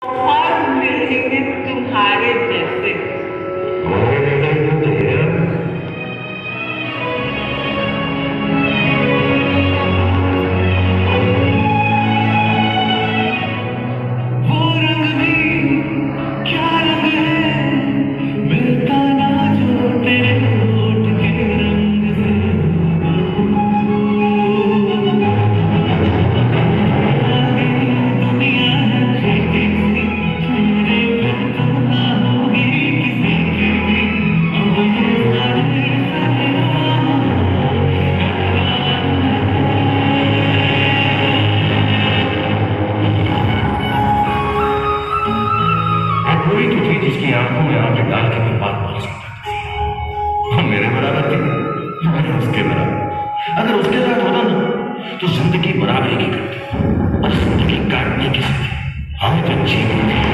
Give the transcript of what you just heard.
और मिलेंगे तुम्हारे जैसे। वो रंग भी क्या रंग है, मिलता ना जो तेरे होठ के रंग से। दुनिया है फीकी सी, मेरे बिन तो ना होगी किसी की भी। अब ये सारे कोई तो थी जिसकी आंखों में आंखें डाल के मैं बात बोल सकता था। वो मेरे बराबर थी, मैं उसके बराबर। अगर उसके साथ होता ना तो जिंदगी बराबरी की करती, और जिंदगी काटने की हम तो अच्छी